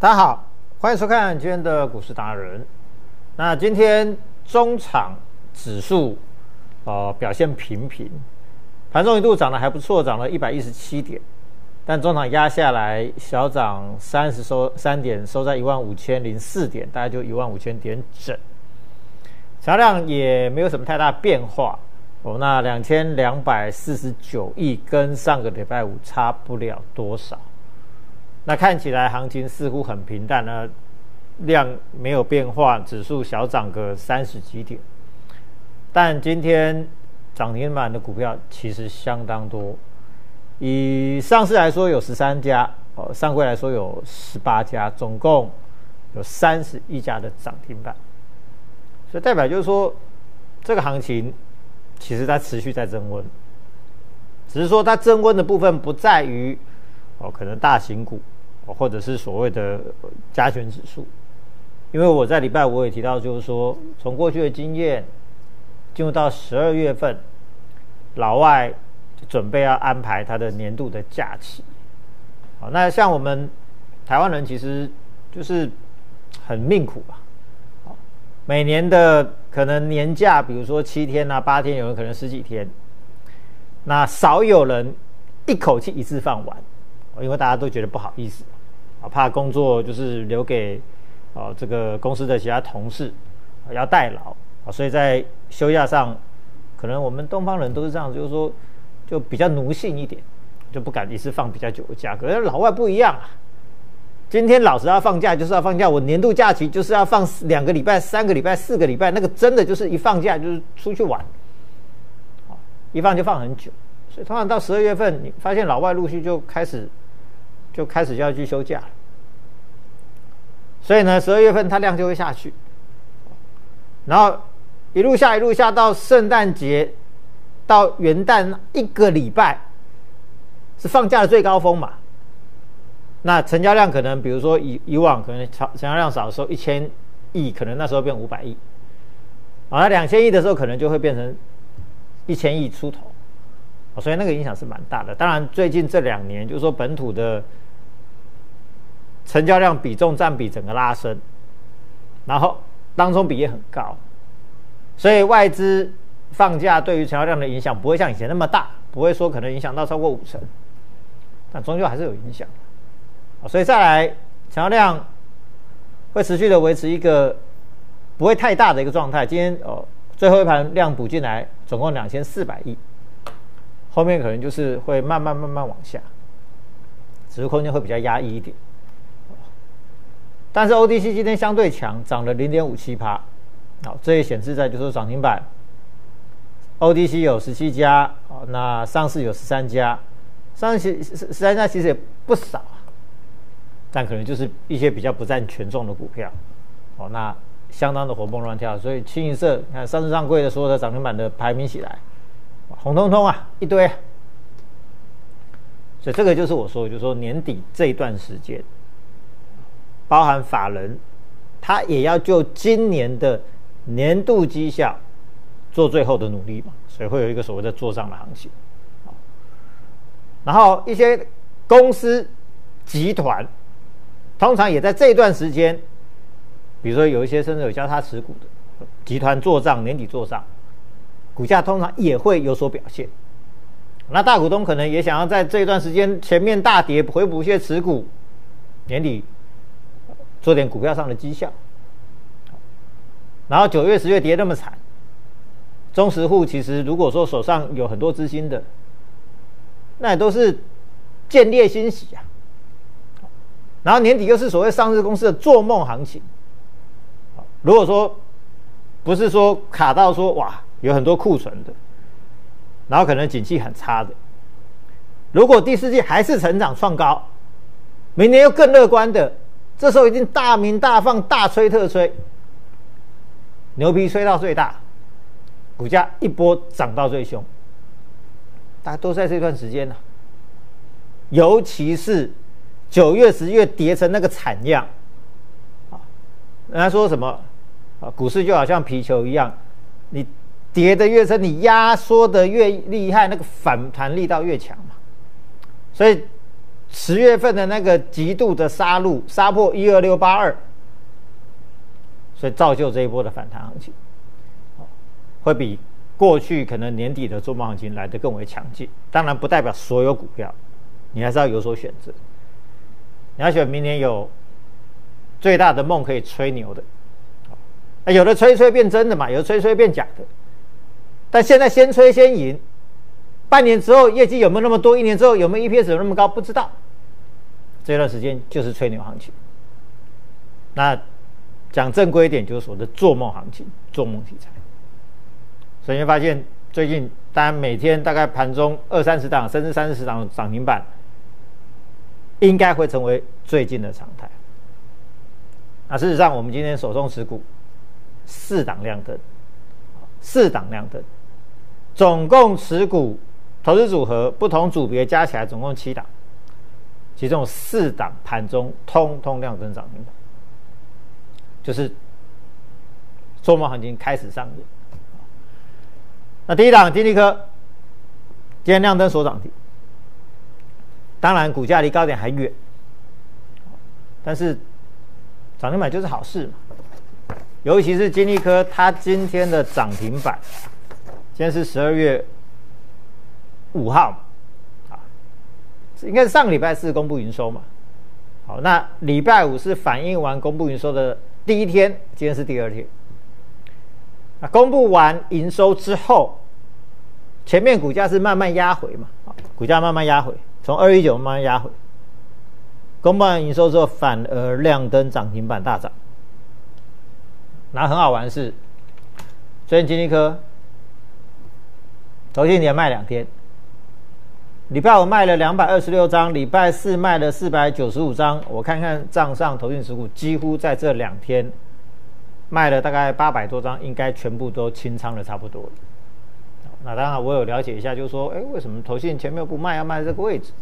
大家好，欢迎收看今天的股市达人。那今天中场指数表现平平，盘中一度涨得还不错，涨了117点，但中场压下来小涨3点，收在15004点，大概就15000点整。成交量也没有什么太大变化那2249亿跟上个礼拜五差不了多少。那看起来行情似乎很平淡呢，量没有变化，指数小涨个30几点。但今天涨停板的股票其实相当多，以上市来说有13家，上柜来说有18家，总共有31家的涨停板。所以代表就是说，这个行情其实它持续在增温，只是说它增温的部分不在于可能大型股或者是所谓的加权指数，因为我在礼拜五也提到，就是说从过去的经验，进入到12月份，老外准备要安排他的年度的假期。那像我们台湾人其实就是很命苦吧，每年的可能年假，比如说7天啊、8天，有人可能10几天，那少有人一口气一次放完，因为大家都觉得不好意思，怕工作就是留给这个公司的其他同事要代劳，所以在休假上，可能我们东方人都是这样，就是说就比较奴性一点，就不敢一次放比较久的假。可是老外不一样啊，今天老子要放假就是要放假，我年度假期就是要放2个礼拜、3个礼拜、4个礼拜，那个真的就是一放假就是出去玩，一放就放很久。所以通常到12月份，你发现老外陆续就开始要去休假了，所以呢，12月份它量就会下去，然后一路下到圣诞节到元旦1个礼拜是放假的最高峰嘛。那成交量可能比如说以往可能成交量少的时候1000亿，可能那时候变500亿，那2000亿的时候可能就会变成1000亿出头，所以那个影响是蛮大的。当然最近这2年就是说本土的成交量比重占比整个拉升，然后当冲比也很高，所以外资放假对于成交量的影响不会像以前那么大，不会说可能影响到超过50%，但终究还是有影响。所以再来成交量会持续的维持一个不会太大的一个状态。今天最后一盘量补进来总共2400亿，后面可能就是会慢慢往下，指数空间会比较压抑一点。但是 OTC 今天相对强，涨了 0.57%， 这也显示在就是说涨停板 OTC 有17家，那上市有13家，上市13家其实也不少，但可能就是一些比较不占权重的股票，那相当的活蹦乱跳。所以清一色看上市上柜的所有的涨停板的排名起来，红彤彤啊一堆。所以这个就是我说的，就是说年底这一段时间，包含法人他也要就今年的年度绩效做最后的努力嘛，所以会有一个所谓的做账的行情。然后一些公司集团通常也在这一段时间，比如说有一些甚至有交叉持股的集团做账，年底做账，股价通常也会有所表现。那大股东可能也想要在这一段时间前面大跌回补一些持股，年底做点股票上的绩效。然后9月10月跌那么惨，中实户其实如果说手上有很多资金的，那也都是见猎欣喜啊。然后年底又是所谓上市公司的做梦行情，如果说不是说卡到说哇有很多库存的，然后可能景气很差的，如果第4季还是成长创高，明年又更乐观的，这时候一定大鸣大放，大吹特吹，牛皮吹到最大，股价一波涨到最凶，大家都在这段时间呢。尤其是9月10月跌成那个惨样，人家说什么股市就好像皮球一样，你跌得越深，你压缩得越厉害，那个反弹力道越强嘛。所以 10月份的那个极度的杀戮，杀破12682，所以造就这一波的反弹行情，会比过去可能年底的做梦行情来得更为强劲。当然不代表所有股票，你还是要有所选择。你要选明年有最大的梦可以吹牛的，有的吹变真的嘛，有的吹变假的。但现在先吹先赢，半年之后业绩有没有那么多，1年之后有没有 EPS 有那么高，不知道。这段时间就是吹牛行情。那讲正规一点，就是所谓的做梦行情、做梦题材。所以你会发现，最近当然每天大概盘中20-30档，甚至30-40档涨停板，应该会成为最近的常态。那事实上，我们今天手中持股4档亮灯，4档亮灯，总共持股投资组合不同组别加起来总共7档，其中有4档盘中通通亮灯涨停板，就是做梦行情开始上演。那第一档金立科今天亮灯所涨停，当然股价离高点还远，但是涨停板就是好事嘛。尤其是金立科，它今天的涨停板，今天是12月5号嘛，应该是上个礼拜4公布营收嘛。好，那礼拜5是反映完公布营收的第一天，今天是第2天。那公布完营收之后，前面股价是慢慢压回嘛，股价慢慢压回，从219慢慢压回。公布完营收之后，反而亮灯涨停板大涨。然后很好玩的是，最近金立科投信连卖2天，礼拜5卖了226张，礼拜4卖了495张。我看看账上投信持股，几乎在这2天卖了大概800多张，应该全部都清仓的差不多了。那当然我有了解一下，就是说，为什么投信前面不卖，要卖在这个位置？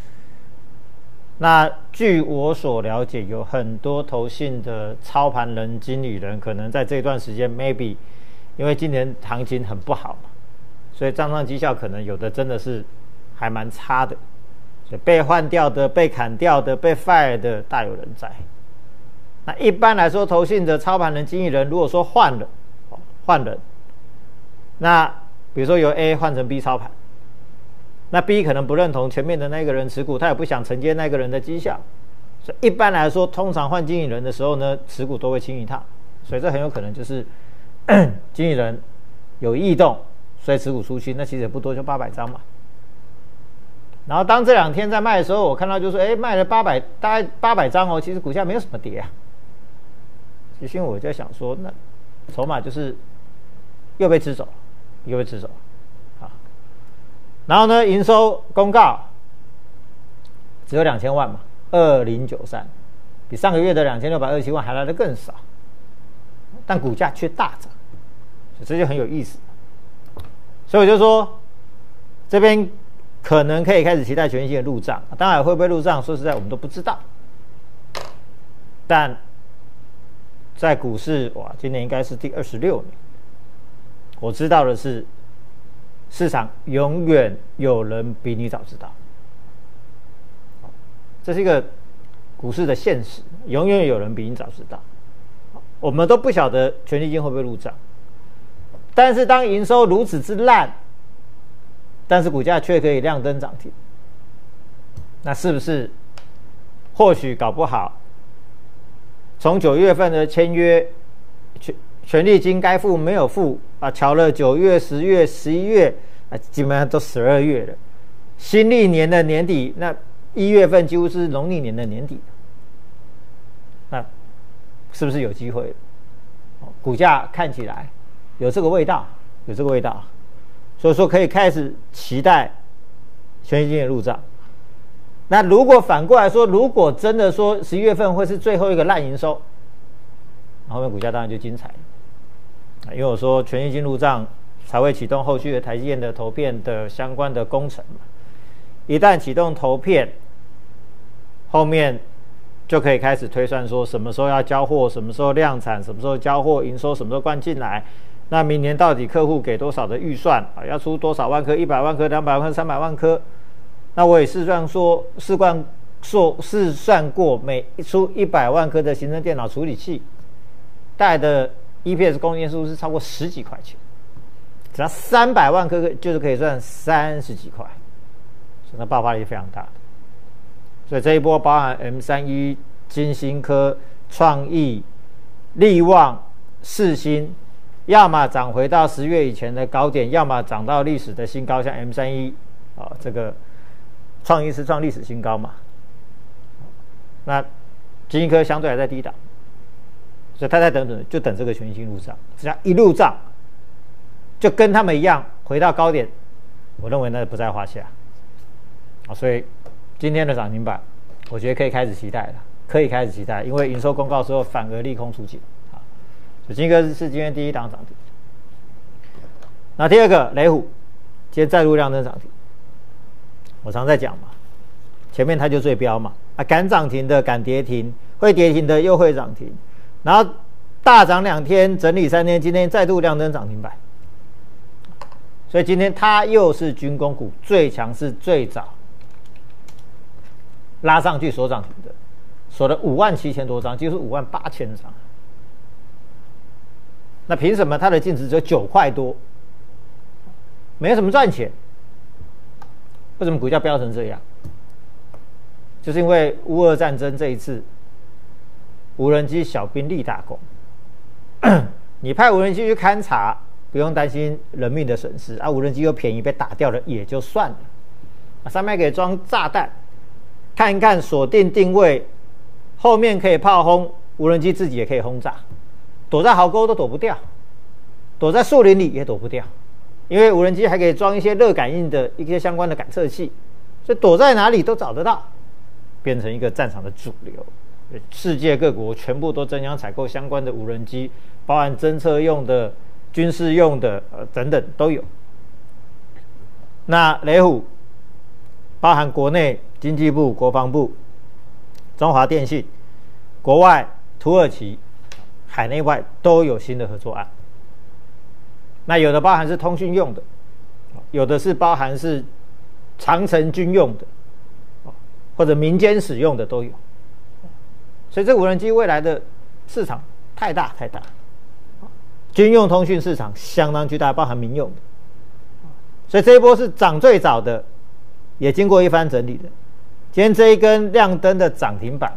那据我所了解，有很多投信的操盘人、经理人，可能在这段时间 maybe 因为今年行情很不好嘛，所以账上绩效可能有的真的是还蛮差的，所以被换掉的、被砍掉的、被 fire 的大有人在。那一般来说，投信的操盘人、经理人，如果说换人，那比如说由 A 换成 B 操盘，那 B 可能不认同前面的那个人持股，他也不想承接那个人的绩效，所以一般来说，通常换经理人的时候呢，持股都会清一趟，所以这很有可能就是经理人有异动，所以持股出清，那其实也不多，就800张嘛。然后当这2天在卖的时候，我看到就说，卖了800，大概800张哦，其实股价没有什么跌啊。其实我在想说，那筹码就是又被吃走了，好。然后呢，营收公告只有2000万嘛，2093，比上个月的2627万还来得更少，但股价却大涨，所以这就很有意思。所以我就说，这边可能可以开始期待全新性的入账，当然会不会入账，说实在我们都不知道。但在股市，今年应该是第26年，我知道的是，市场永远有人比你早知道，这是一个股市的现实，永远有人比你早知道。我们都不晓得权利金会不会入账，但是当营收如此之烂，但是股价却可以亮灯涨停，那是不是或许搞不好从9月份的签约权利金该付没有付啊，瞧了9月、10月、11月啊，基本上都12月了。新历年的年底，那1月份几乎是农历年的年底，那是不是有机会？股价看起来有这个味道，所以说可以开始期待权利金的入账。那如果反过来说，如果真的说11月份会是最后一个烂营收，后面股价当然就精彩了。因为我说权益金入账才会启动后续的台积电的投片的相关的工程嘛，一旦启动投片，后面就可以开始推算说什么时候要交货，什么时候量产，什么时候交货，营收什么时候灌进来，那明年到底客户给多少的预算啊？要出多少万颗，100万颗、200万颗、300万颗？那我也试算说， 试算过每出100万颗的行政电脑处理器带来的 EPS 贡献数是超过10几块钱，只要300万颗就是可以赚30几块，所以它爆发力非常大的。所以这一波包含 M31、金星科、创意、力旺、世芯，要么涨回到10月以前的高点，要么涨到历史的新高，像 M31这个创意是创历史新高嘛。那金星科相对还在低档，所以他在等就等这个全新入账，只要一入账，就跟他们一样回到高点，我认为那不在话下。所以今天的涨停板，我觉得可以开始期待了，可以开始期待，因为营收公告之后反而利空出尽。所以金星科是今天第一档涨停。那第二个雷虎，今天再度亮灯涨停。我常在讲嘛，前面它就最标嘛，敢涨停的敢跌停，会跌停的又会涨停，然后大涨2天，整理3天，今天再度亮灯涨停板。所以今天它又是军工股最强势、最早拉上去锁涨停的，锁了57000多张，几乎58000张。那凭什么它的净值只有9块多，没什么赚钱？为什么股价飙成这样？就是因为乌俄战争这一次，无人机小兵立大功。你派无人机去勘察，不用担心人命的损失啊，无人机又便宜，被打掉了也就算了。上面可以装炸弹，看一看锁定定位，后面可以炮轰，无人机自己也可以轰炸，躲在壕沟都躲不掉，躲在树林里也躲不掉。因为无人机还可以装一些热感应的一些相关的感测器，所以躲在哪里都找得到，变成一个战场的主流。世界各国全部都争相采购相关的无人机，包含侦测用的、军事用的等等都有。那雷虎包含国内经济部、国防部、中华电信，国外土耳其、海内外都有新的合作案。那有的包含是通讯用的，有的是包含是长程军用的，或者民间使用的都有。所以这无人机未来的市场太大，军用通讯市场相当巨大，包含民用的。所以这一波是涨最早的，也经过一番整理的。今天这一根亮灯的涨停板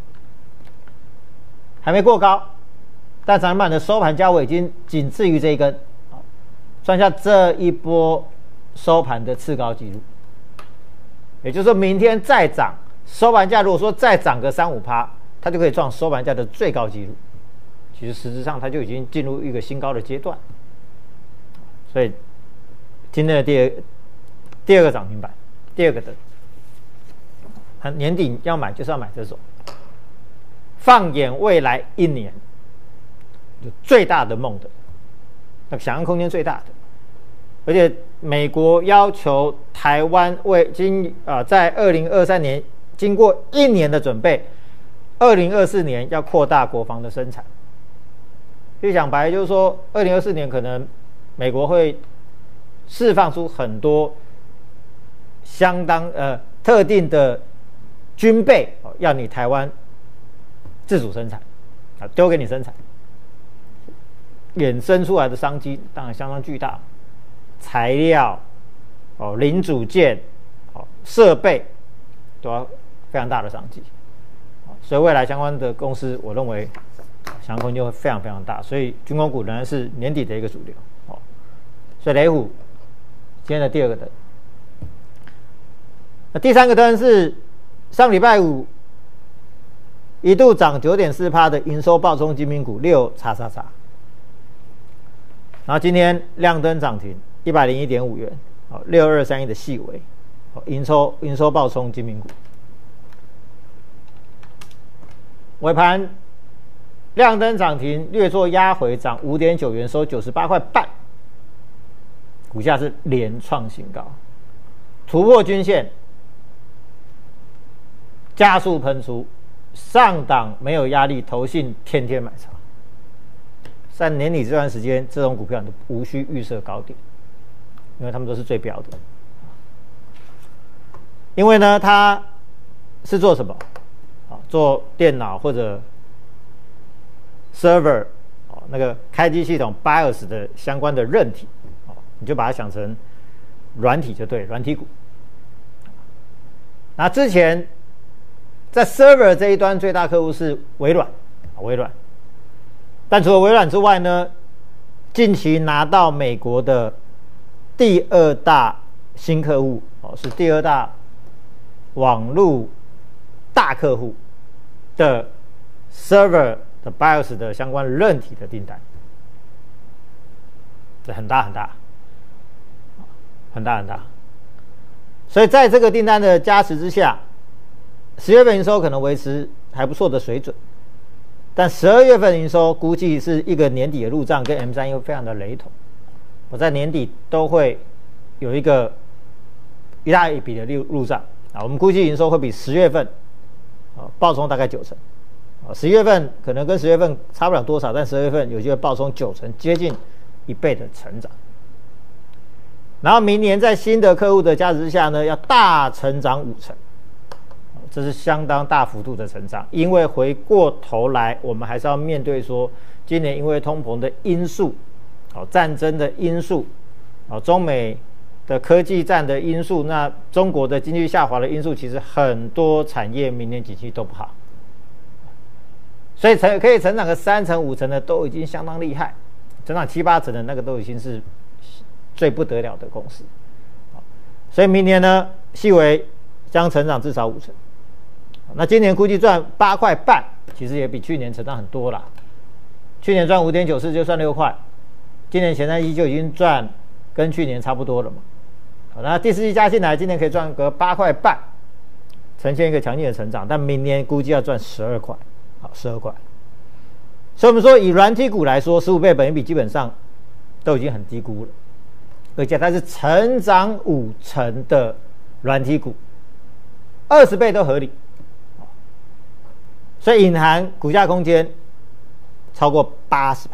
还没过高，但涨停板的收盘价位已经仅次于这一根，算下这一波收盘的次高纪录。也就是说明天再涨，收盘价如果说再涨个3-5%，它就可以创收盘价的最高纪录。其实实质上它就已经进入一个新高的阶段。所以今天的第二个涨停板，第二个灯，年底要买就是要买这种，放眼未来1年有最大的梦的，那想象空间最大的。而且美国要求台湾在2023年经过1年的准备，2024年要扩大国防的生产。就讲白了就是说，2024年可能美国会释放出很多相当特定的军备，要你台湾自主生产，丢给你生产，衍生出来的商机当然相当巨大。材料、零组件、设备都要非常大的商机，所以未来相关的公司，我认为想象空间会非常大。所以军工股仍然是年底的一个主流。所以雷虎今天的第二个灯，那第三个灯是上礼拜五一度涨 9.4% 的营收暴冲精品股6XXX，然后今天亮灯涨停101.5元，6231的细微，营收暴冲精品股。尾盘亮灯涨停，略作压回，涨5.9元，收98块半，股价是连创新高，突破均线，加速喷出，上档没有压力，投信天天买超。在年底这段时间，这种股票都无需预设高点，因为他们都是最标的。因为呢，它是做什么？做电脑或者 server 那个开机系统 BIOS 的相关的韧体，你就把它想成软体就对，软体股。那之前在 server 这一端最大客户是微软，但除了微软之外呢，近期拿到美国的第2大新客户，是第2大网络大客户的 server 的 BIOS 的相关韧体的订单，这很大，所以在这个订单的加持之下，10月份营收可能维持还不错的水准，但12月份营收估计是一个年底的入账，跟 M3 又非常的雷同。我在年底都会有一大笔的入账我们估计营收会比10月份暴冲大概90%。11月份可能跟10月份差不了多少，但12月份有机会暴冲90%，接近1倍的成长。然后明年在新的客户的加持之下呢，要大成长50%，这是相当大幅度的成长。因为回过头来，我们还是要面对说，今年因为通膨的因素，战争的因素，中美的科技战的因素，那中国的经济下滑的因素，其实很多产业明年景气都不好，所以可以成长个3成5成的都已经相当厉害，成长7、8成的那个都已经是最不得了的公司。所以明年呢，细微将成长至少5成。那今年估计赚8块半，其实也比去年成长很多啦。去年赚5.94就算6块，今年前3季就已经赚跟去年差不多了嘛。那第4季加进来，今年可以赚个8块半，呈现一个强劲的成长。但明年估计要赚12块，12块。所以我们说，以软体股来说，15倍本益比基本上都已经很低估了，而且它是成长5成的软体股，20倍都合理。所以隐含股价空间超过80%，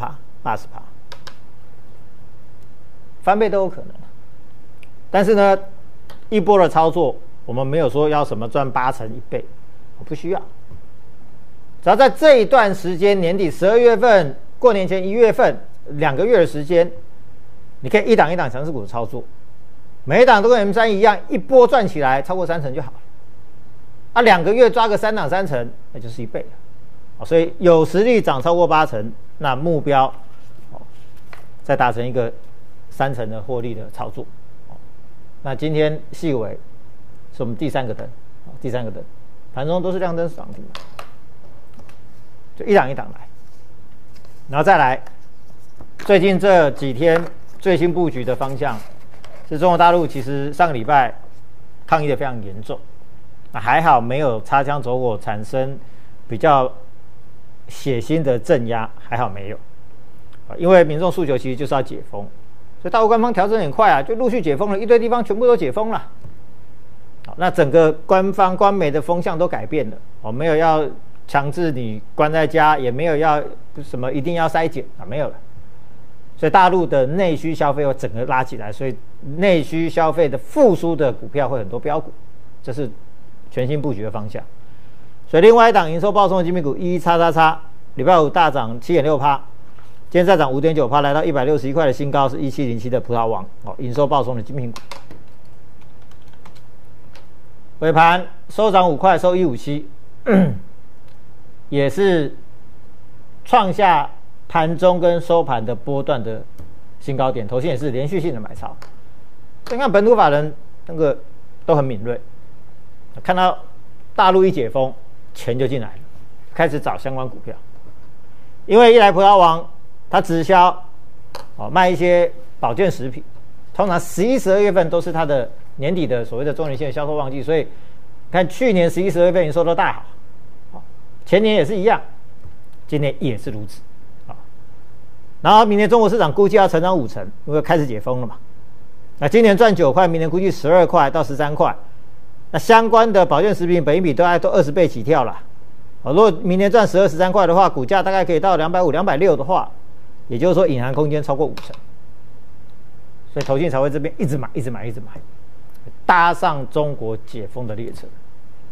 翻倍都有可能。但是呢，一波的操作，我们没有说要什么赚8成1倍，我不需要。只要在这一段时间，年底12月份、过年前1月份2个月的时间，你可以一档一档强势股的操作，每一档都跟 M3 一样，一波赚起来超过3成就好了。2个月抓个3档3成，那就是1倍了。所以有实力涨超过8成，那目标再达成一个3成的获利的操作。那今天细微是我们第3个灯，盘中都是亮灯涨停，就一档一档来，然后再来。最近这几天最新布局的方向是中国大陆，其实上个礼拜抗议的非常严重，还好没有擦枪走火，产生比较血腥的镇压，还好没有。因为民众诉求其实就是要解封，所以大陆官方调整很快啊，就陆续解封了，一堆地方全部都解封了。好，那整个官方官媒的风向都改变了，没有要强制你关在家，也没有要什么一定要筛检没有了。所以大陆的内需消费会整个拉起来，所以内需消费的复苏的股票会很多标股，这是全新布局的方向。所以另外一档营收暴冲的精品股11XXX，礼拜五大涨7.6%，今天再涨5.9%，来到161块的新高，是1707的葡萄王，营收暴冲的精品股。尾盘收涨5块，收157，也是创下盘中跟收盘的波段的新高点，投信也是连续性的买超。所以看本土法人那个都很敏锐，看到大陆一解封，钱就进来了，开始找相关股票。因为一来葡萄王它直销卖一些保健食品，通常11、12月份都是它的年底的所谓的周年庆的销售旺季，所以看去年11、12月份营收都大好，前年也是一样，今年也是如此。然后明年中国市场估计要成长5成，因为开始解封了嘛。那今年赚9块，明年估计12块到13块。那相关的保健食品本益比都20倍起跳了。如果明年赚12、13块的话，股价大概可以到250、260的话，也就是说隐含空间超过5成。所以投信才会这边一直买，搭上中国解封的列车。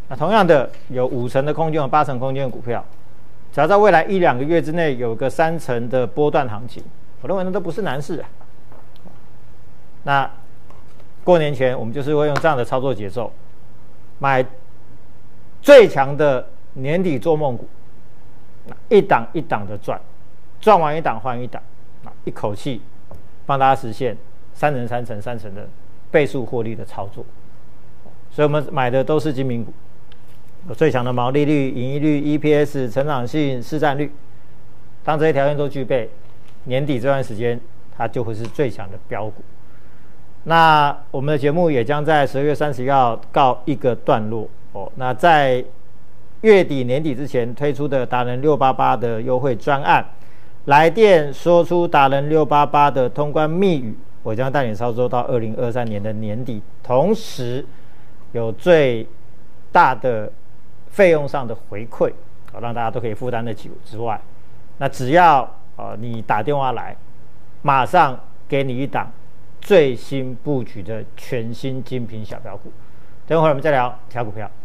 那同样的，有50%的空间，有80%空间的股票，只要在未来1-2个月之内有个3成的波段行情，我认为那都不是难事啊。那过年前我们就是会用这样的操作节奏，买最强的年底做梦股，一档一档的赚，赚完一档换一档，一口气帮大家实现3成、3成、3成的倍数获利的操作。所以我们买的都是精品股，有最强的毛利率、盈利率、EPS、成长性、市占率。当这些条件都具备，年底这段时间它就会是最强的标股。那我们的节目也将在12月31号告一个段落哦。那在月底年底之前推出的达人688的优惠专案，来电说出达人688的通关密语，我将带你操作到2023年的年底，同时有最大的费用上的回馈，让大家都可以负担得起之外，那只要你打电话来，马上给你一档最新布局的全新精品小标股。等会儿我们再聊挑股票。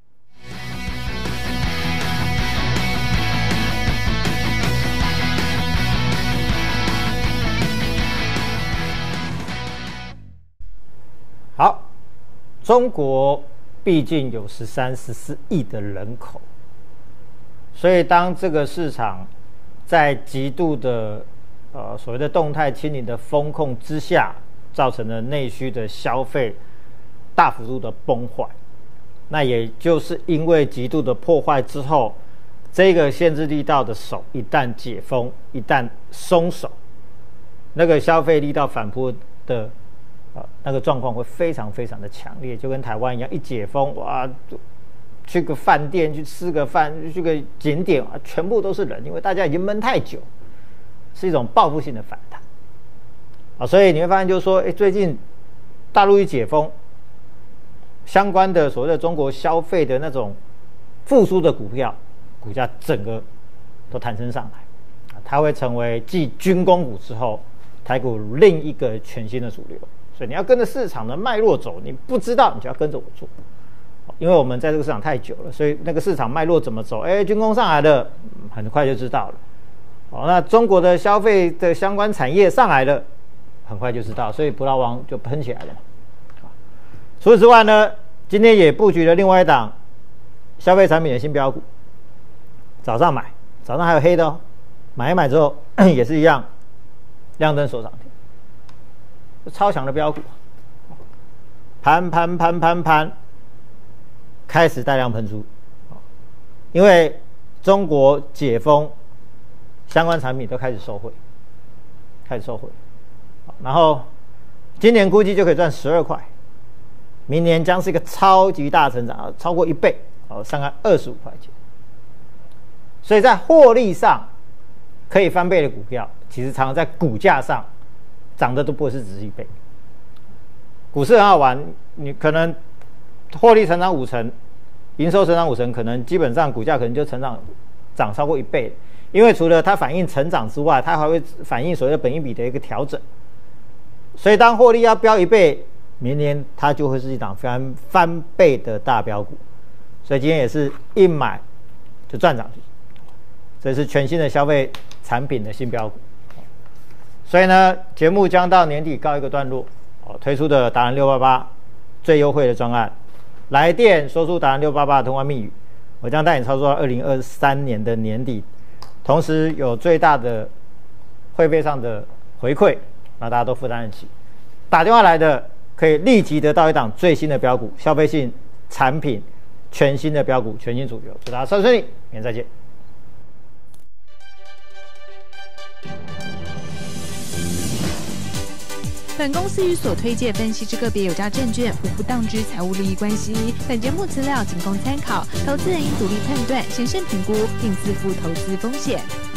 好，中国毕竟有13、14亿的人口，所以当这个市场在极度的所谓的动态清零的风控之下，造成了内需的消费大幅度的崩坏。那也就是因为极度的破坏之后，这个限制力道的手一旦解封，一旦松手，那个消费力道反扑的那个状况会非常非常的强烈，就跟台湾一样，一解封，哇，去个饭店去吃个饭，去个景点啊，全部都是人，因为大家已经闷太久，是一种报复性的反弹啊。所以你会发现，就是说，最近大陆一解封，相关的所谓的中国消费的那种复苏的股票，股价整个都弹升上来，它会成为继军工股之后，台股另一个全新的主流。所以你要跟着市场的脉络走，你不知道你就要跟着我做，因为我们在这个市场太久了，所以那个市场脉络怎么走，军工上来了，很快就知道了。那中国的消费的相关产业上来了，很快就知道，所以葡萄王就喷起来了嘛。除此之外呢，今天也布局了另外一档消费产品的新标股，早上买，早上还有黑的哦，买一买之后也是一样，亮灯收涨停。超强的标股，盘，开始大量喷出，因为中国解封，相关产品都开始受惠，然后今年估计就可以赚12块，明年将是一个超级大成长，超过1倍，上看25块钱。所以在获利上可以翻倍的股票，其实常常在股价上涨的都不会是只是1倍。股市很好玩，你可能获利成长5成，营收成长5成，可能基本上股价可能就涨超过1倍，因为除了它反映成长之外，它还会反映所谓的本益比的一个调整。所以当获利要飙1倍，明年它就会是一档翻倍的大标股。所以今天也是一买就赚涨停，这是全新的消费产品的新标股。所以呢，节目将到年底告一个段落，推出的达人688最优惠的专案，来电说出达人688的通关密语，我将带你操作到2023年的年底，同时有最大的会费上的回馈，让大家都负担得起。打电话来的可以立即得到一档最新的标股，消费性产品全新的标股，全新主流。祝大家顺利，明天再见。 本公司与所推介分析之个别有价证券无不当之财务利益关系。本节目资料仅供参考，投资人应独立判断、审慎评估，并自负投资风险。